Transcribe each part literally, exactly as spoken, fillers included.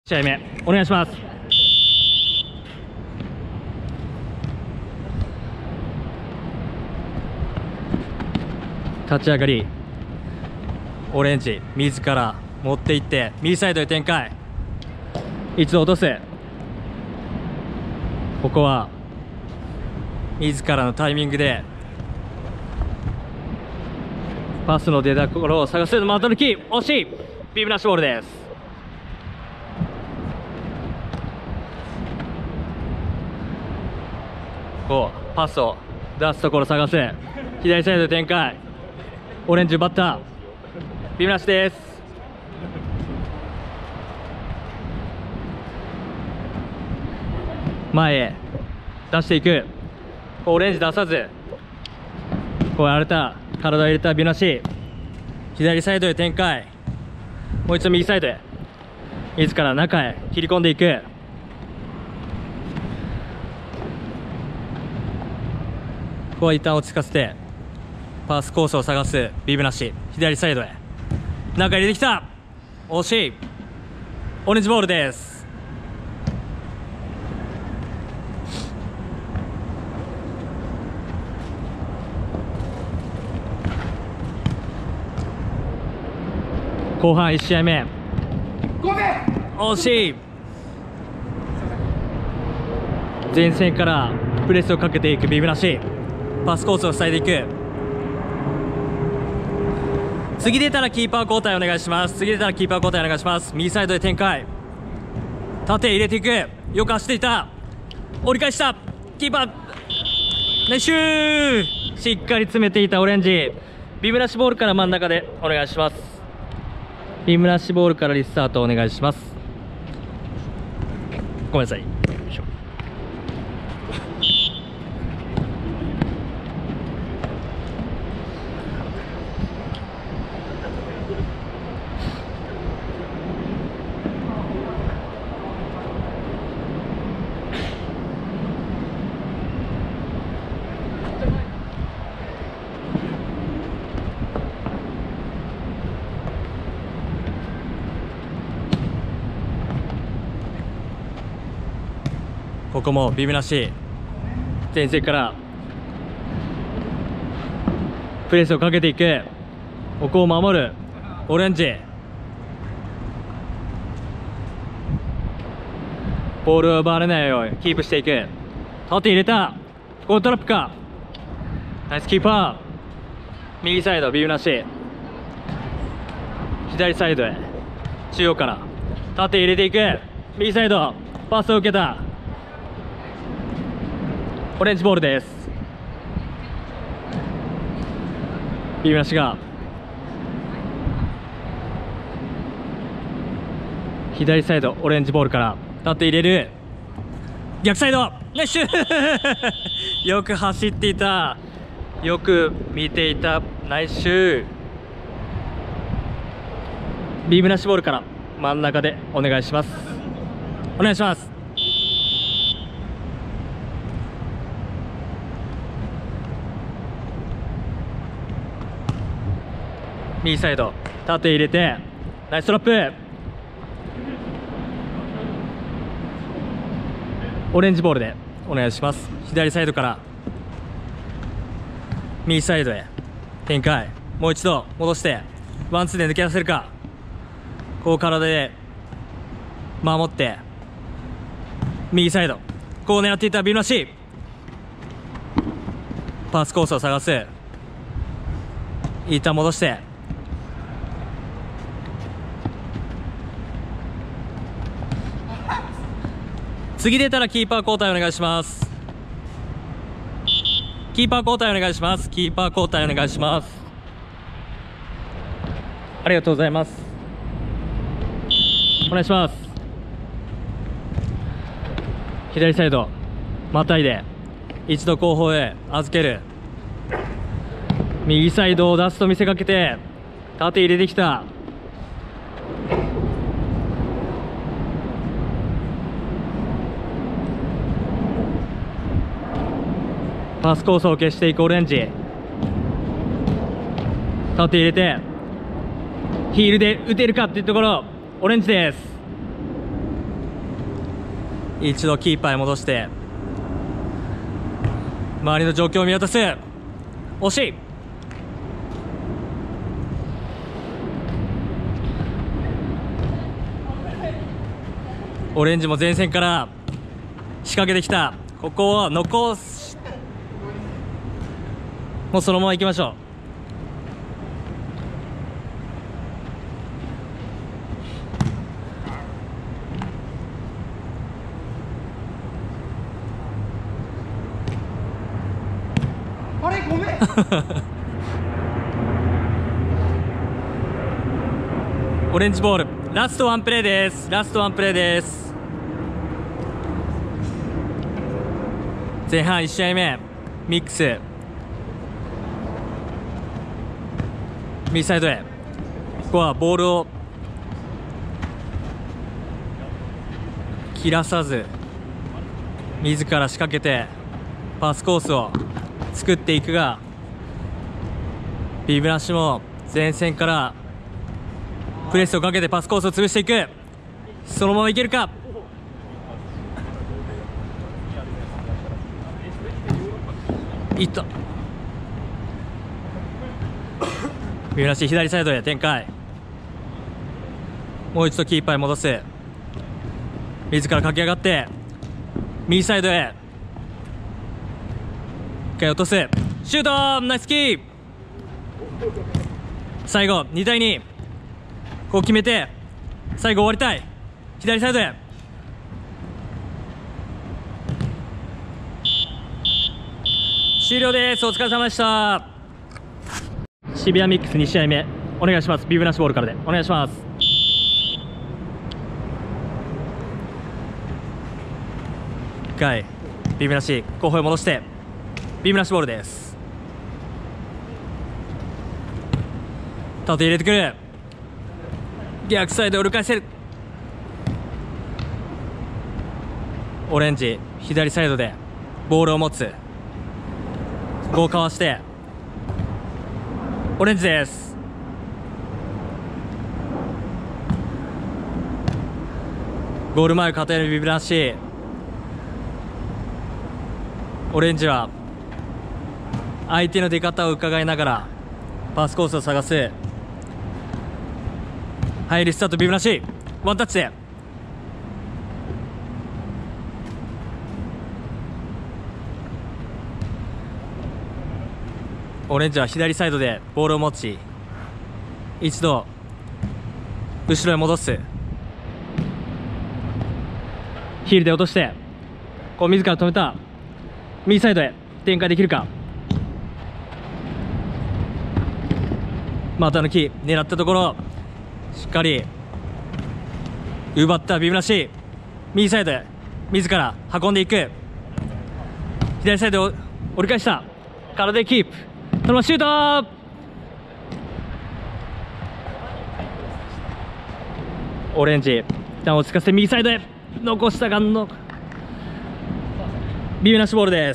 試合目お願いします。立ち上がりオレンジ自ら持っていって右サイドへ展開、一度落とす。ここは自らのタイミングでパスの出どころを探す。マトルキー惜しい。ビブラッシュボールです。こうパスを出すところ探す。左サイドで展開、オレンジ奪った。ビブラッシュです。前へ出していく。こうオレンジ出さず、こう荒れた体を入れたビブラッシュ、左サイドへ展開、もう一度右サイドへ自ら中へ切り込んでいく。ここは一旦落ち着かせてパスコースを探すビブナシ、左サイドへ中入れてきた。惜しい。オレンジボールです。後半いち試合目惜しい。前線からプレスをかけていくビブナシ、パスコースを塞いでいく。次出たらキーパー交代お願いします。次出たらキーパー交代お願いします。右サイドで展開、縦入れていく。よく走っていた。折り返した。キーパーナイスシュー。しっかり詰めていたオレンジ。ビブラシボールから真ん中でお願いします。ビブラシボールからリスタートお願いします。ごめんなさい。ここもビブナシ、前線からプレスをかけていく。ここを守るオレンジ。ボールを奪われないようにキープしていく。縦入れた。ここトラップか。ナイスキーパー。右サイドビブナシ、左サイドへ中央から縦入れていく。右サイドパスを受けた。オレンジボールです。ビブナシが左サイドオレンジボールから縦入れる。逆サイドナイスシューよく走っていた。よく見ていた。ナイスシュー。ビブナシボールから真ん中でお願いします。お願いします。右サイド縦入れてナイストラップ。オレンジボールでお願いします。左サイドから右サイドへ展開、もう一度戻してワンツーで抜け出せるか。こう体で守って右サイドこう狙っていたビブナシ、パスコースを探す。一旦戻して次出たらキーパー交代お願いします。キーパー交代お願いします。キーパー交代お願いします。ありがとうございます。お願いします。左サイドまたいで一度後方へ預ける。右サイドを出すと見せかけて縦入れてきた。パスコースを消していくオレンジ。縦入れてヒールで打てるかっていうところ、オレンジです。 一度キーパーへ戻して周りの状況を見渡す。惜しい。オレンジも前線から仕掛けてきた。ここを残す。もうそのまま行きましょう。 あれごめんオレンジボールラストワンプレーです。ラストワンプレーです。前半いち試合目ミックス右サイドへ。ここはボールを切らさず自ら仕掛けてパスコースを作っていくが、ビブラシも前線からプレスをかけてパスコースを潰していく。そのままいけるか。いった。ビブラシ左サイドへ展開。もう一度キーパーへ戻す。自ら駆け上がって右サイドへ一回落とす。シュートナイスキー。最後にたいにこう決めて最後終わりたい。左サイドへ。終了です。お疲れ様でした。渋谷ミックスに試合目お願いします。ビブナッシュボールからでお願いします。いっかいビブナッシュ後方へ戻してビブナッシュボールです。縦入れてくる。逆サイド折り返せる。オレンジ左サイドでボールを持つ。ここをかわしてオレンジです。ゴール前を固めるビブナッシュ。オレンジは相手の出方を伺いながらパスコースを探す。入りスタートビブナシワンタッチでオレンジは左サイドでボールを持ち一度後ろへ戻す。ヒールで落としてこう自ら止めた右サイドへ展開できるか。股抜き狙ったところしっかり奪ったビブナシ右サイドへ自ら運んでいく。左サイドを折り返した体でキープ。そのままシュート。オレンジ一旦落ち着かせて右サイドへ残したがのビブナッシュボールです。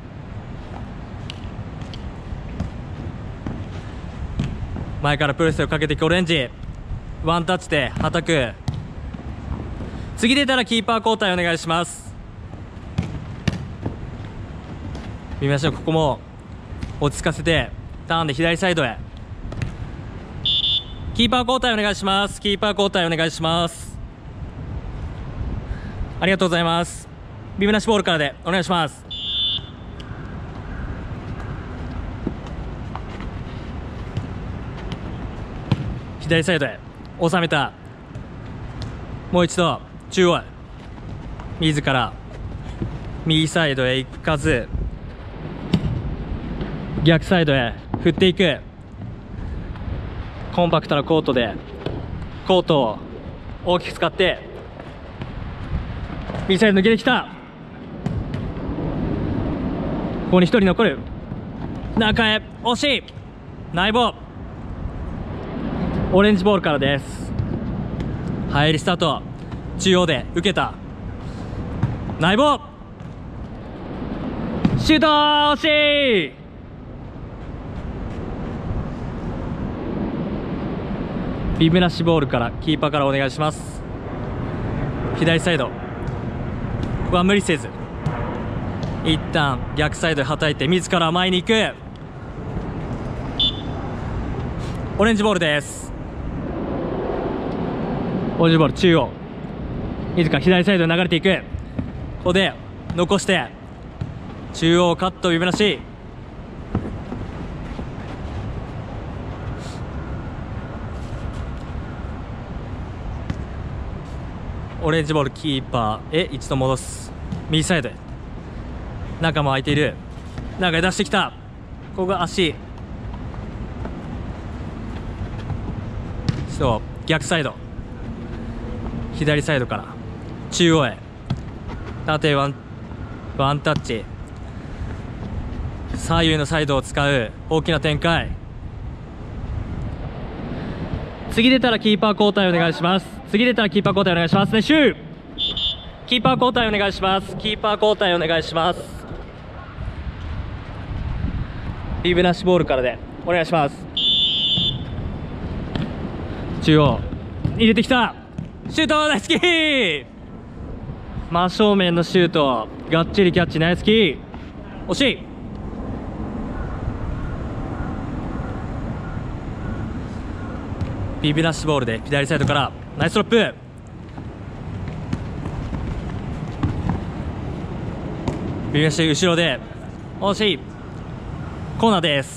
前からプレスをかけていくオレンジワンタッチではたく。次出たらキーパー交代お願いします。見ましょう。ここも落ち着かせてターンで左サイドへ。キーパー交代お願いします。キーパー交代お願いします。ありがとうございます。ビブナッシュボールからでお願いします。左サイドへ収めた。もう一度中央へ自ら右サイドへ行かず逆サイドへ振っていく。コンパクトなコートでコートを大きく使って右サイド抜けてきた。ここにひとり残る。中へ惜しい。内棒オレンジボールからです。入りスタート中央で受けた内棒シュート惜しい。ビブナッシュボールからキーパーからお願いします。左サイドここは無理せず一旦逆サイドではたいて自ら前に行く。オレンジボールです。オレンジボール中央、自ら左サイドに流れていく。ここで残して中央カット、ビブなし。オレンジボールキーパーへ一度戻す。右サイドへ中も空いている。中へ出してきた。ここが足。そう逆サイド、左サイドから中央へ縦ワンワンタッチ。左右のサイドを使う大きな展開。次出たらキーパー交代お願いします。次出たらキーパー交代お願いしますね。シューキーパー交代お願いします。キーパー交代お願いします。ビブなしボールからでお願いします。中央入れてきた。シュートナイスキー。真正面のシュートがっちりキャッチ、ナイスキー。惜しい。ビブなしボールで左サイドからナイストラップ。ビブなし後ろで惜しい。コーナーです。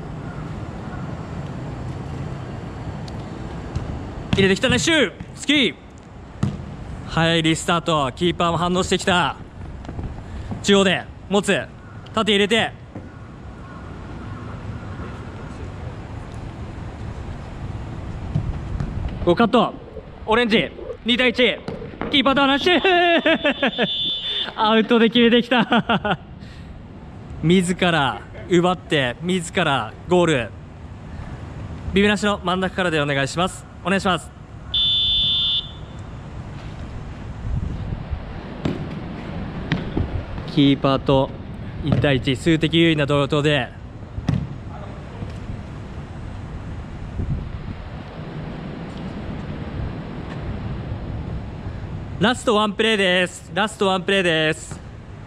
入れてきたね。シュースキー。早いリスタート。キーパーも反応してきた。中央で持つ。縦入れてごカット。オレンジにたいいち。キーパーと話しアウトで決めてきた自ら奪って自らゴール。ビブなしの真ん中からでお願いします。お願いします。キーパーといちたいいち、数的優位な同等でラストワンプレーです。ラストワンプレーです。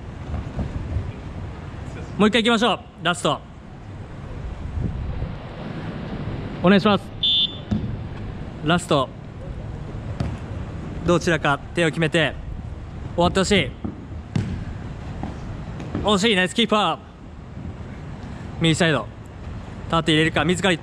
もう一回いきましょう。ラストお願いします。ラストどちらか手を決めて終わってほしい。惜しい。ナイスキーパー。右サイド縦入れるか。自らいった。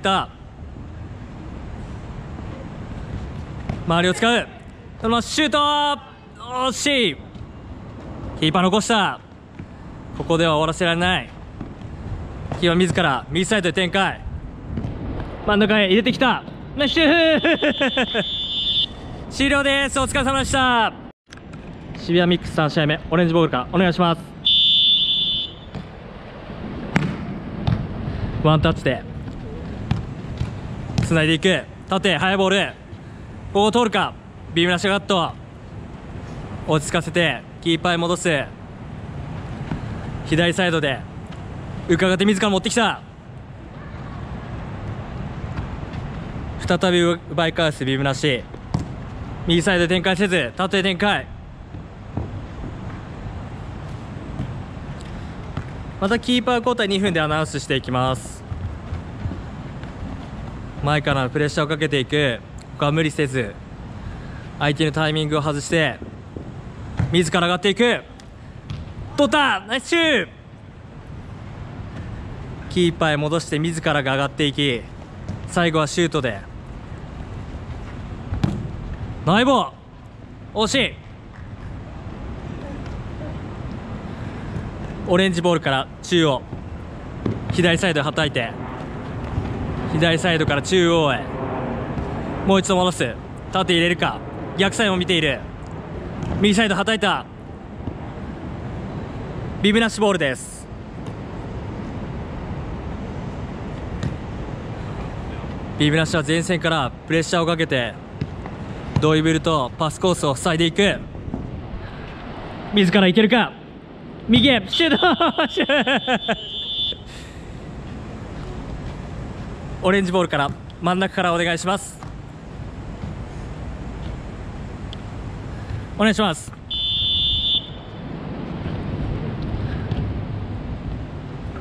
周りを使う。そのままシュート。惜しい。キーパー残した。ここでは終わらせられない。キーパー自ら右サイドで展開。真ん中へ入れてきた。ナイスシュー終了です。お疲れ様でした。渋谷ミックスさん試合目、オレンジボールからお願いします。ワンタッチでつないでいく。縦速いボール。ここを通るか。ビームラッシュガット落ち着かせてキーパーへ戻す。左サイドで伺って自ら持ってきた。再び奪い返すビームなし。右サイドで展開せず縦で展開。またキーパー交代にふんでアナウンスしていきます。前からのプレッシャーをかけていく。ここは無理せず相手のタイミングを外して自ら上がっていく。取った。ナイスシュー。キーパーへ戻して自らが上がっていき、最後はシュートでナイボー。惜しい。オレンジボールから中央左サイドへはたいて左サイドから中央へもう一度戻す。縦入れるか。逆サイドも見ている。右サイドはたいた。ビブなしボールです。ビブなしは前線からプレッシャーをかけてドリブルとパスコースを塞いでいく。自らいけるか。右へシュートオレンジボールから真ん中からお願いします。お願いします。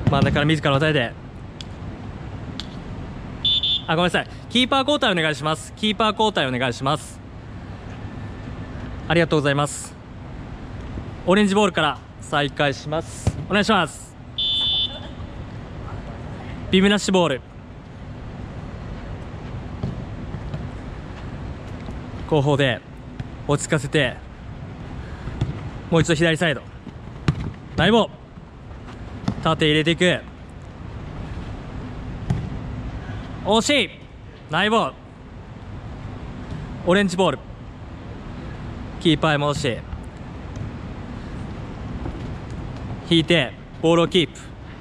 真ん中から自ら与えて、あ、ごめんなさい、キーパー交代お願いします。キーパー交代お願いします。ありがとうございます。オレンジボールから再開します。お願いします。ビブなしボール、後方で落ち着かせて、もう一度左サイド、内棒、縦入れていく、惜しい、内棒、オレンジボール、キーパーへ戻して引いてボールをキープ、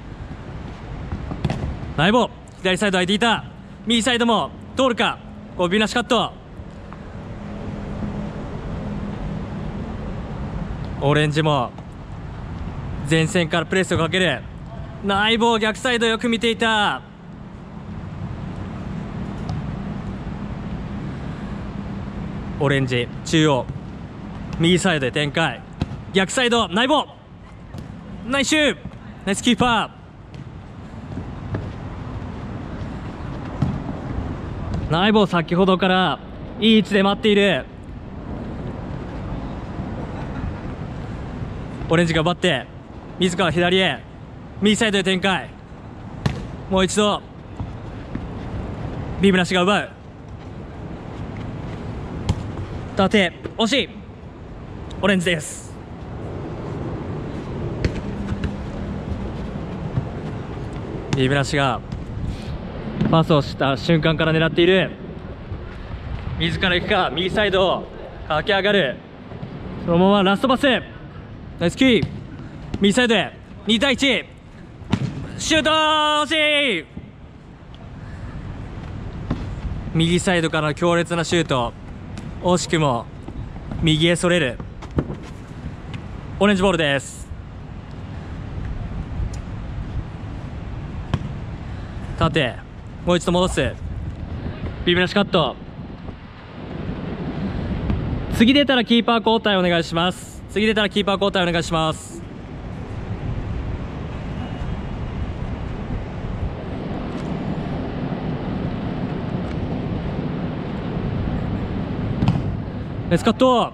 内棒、左サイド空いていた、右サイドも通るか、こうビブなしカット、オレンジも前線からプレスをかける、内棒、逆サイドよく見ていた、オレンジ中央、右サイドで展開、逆サイド内棒、ナイスシュー、ナイスキーパー、内棒先ほどからいい位置で待っている、オレンジが奪って自ら左へ、右サイドで展開、もう一度ビブなしが奪う、縦惜しい、オレンジです。ビブなしがパスをした瞬間から狙っている、自ら行くか、右サイドを駆け上がる、そのままラストパス、ナイスキー、右サイドへにたいいち、シュート、惜しい、右サイドからの強烈なシュート、惜しくも右へそれる、オレンジボールです。縦もう一度戻す、ビブなしカット、次出たらキーパー交代お願いします。次出たらキーパー交代お願いします。レスカット、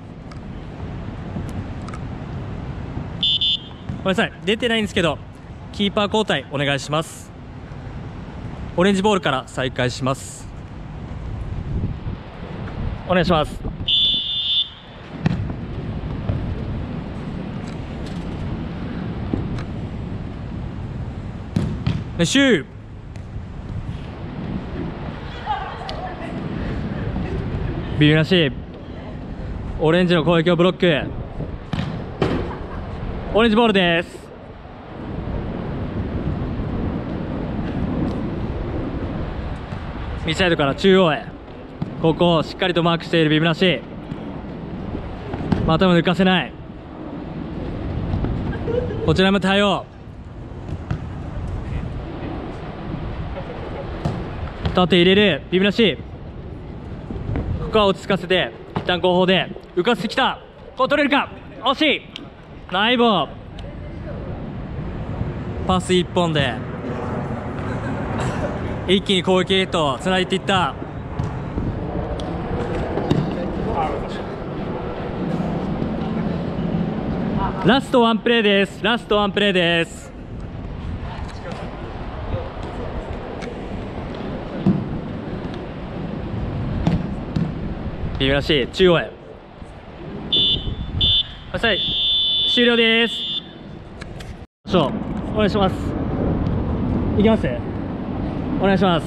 ごめんなさい、出てないんですけどキーパー交代お願いします。オレンジボールから再開します。お願いします。ナイスシュー、ビブなし、オレンジの攻撃をブロック、オレンジボールです。右サイドから中央へ、ここをしっかりとマークしているビブなし、またも抜かせない、こちらも対応、縦入れるビブなし、ここは落ち着かせて一旦後方で浮かせてきた、こう取れるか、惜しい、内棒、パス一本で一気に攻撃へとつないでいった、ラストワンプレーです。ラストワンプレーです。ビブなし中央へ、ください、終了です。お願いします。いきます。お願いします。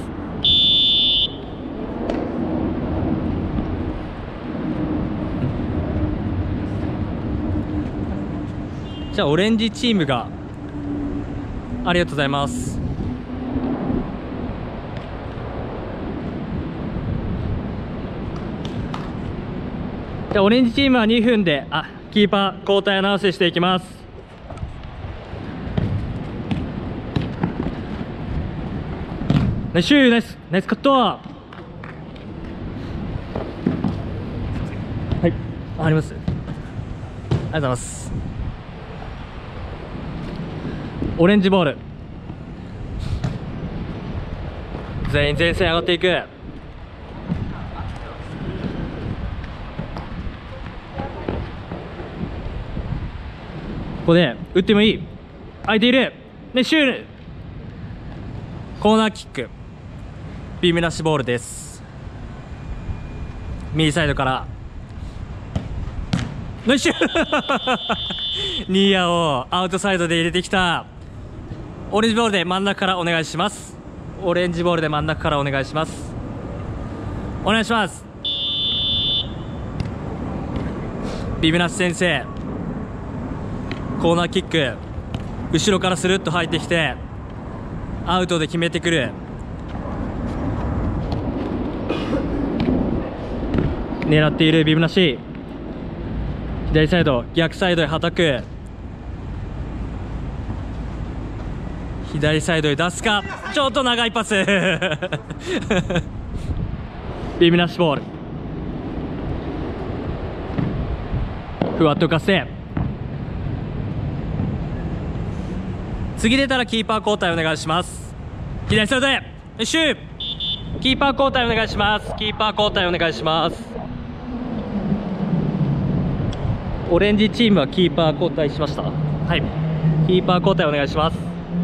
じゃあオレンジチームがありがとうございます。じゃあオレンジチームはにふんであキーパー交代アナウンスしていきます。ナイスシュー、ナイスナイスカット。はい、あります。ありがとうございます。オレンジボール全員前線上がっていく。ここで打ってもいい。空いている。ね、シュール。コーナーキック。ビームなしボールです。右サイドからナイスシューニーヤをアウトサイドで入れてきた。オレンジボールで真ん中からお願いします。オレンジボールで真ん中からお願いします。お願いします。ビブナス先生、コーナーキック後ろからスルッと入ってきてアウトで決めてくる。狙っているビブナシ、左サイド逆サイドへはたく。左サイドへ出すか。ちょっと長いパスビブナシボール、ふわっと浮かせて、次出たらキーパー交代お願いします。左サイドへシュー、キーパー交代お願いします。キーパー交代お願いします。オレンジチームはキーパー交代しました。はい、キーパー交代お願いします。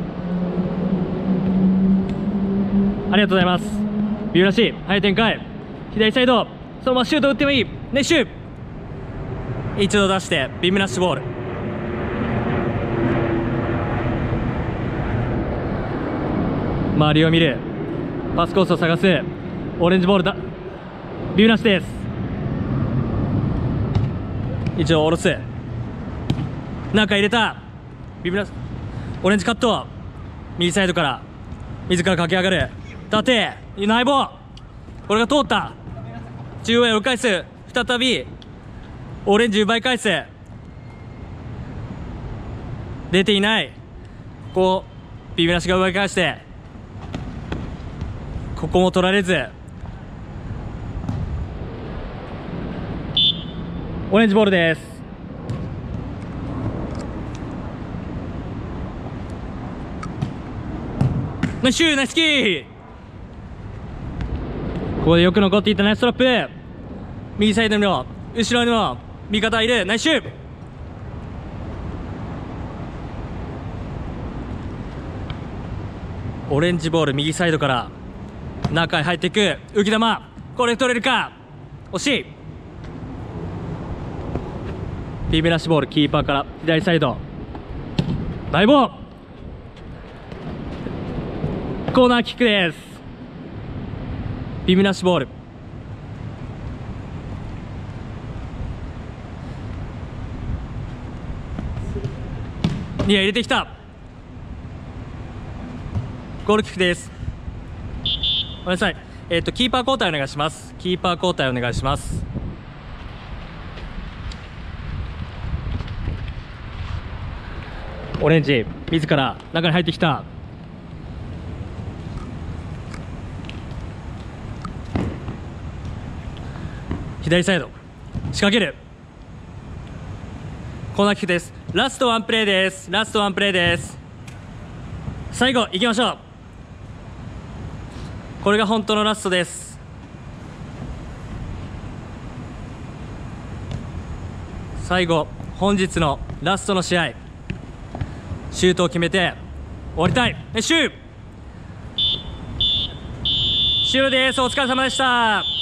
ありがとうございます。ビューらしい、はい、展開、左サイドそのままシュート打ってもいい。ね、シュー、一度出してビームナッシュボール。周りを見る、パスコースを探す。オレンジボールだ、ビームナッシュです。一度下ろす、中入れた。ビブラスオレンジカット、右サイドから自ら駆け上がる。縦内棒、これが通った。中央へ折り返す。再びオレンジ奪い返す。出ていない。ここビブラシが奪い返して、ここも取られず。オレンジボールです。ナイスシュー、ナイスキー。ここでよく残っていたナイストラップ。右サイドの後ろにも味方いる。ナイスシュー。オレンジボール右サイドから中へ入っていく。浮き球、これ取れるか。惜しい。ビブラシボール、キーパーから左サイド大棒、コーナーキックです。ビブラシボール、いや入れてきた。ゴールキックです。ごめんなさい、えっとキーパー交代お願いします。キーパー交代お願いします。オレンジ自ら中に入ってきた。左サイド仕掛ける。コーナーキックです。ラストワンプレーです。ラストワンプレーです。最後行きましょう。これが本当のラストです。最後本日のラストの試合、シュートを決めて終わりたい。シュー終了です。お疲れ様でした。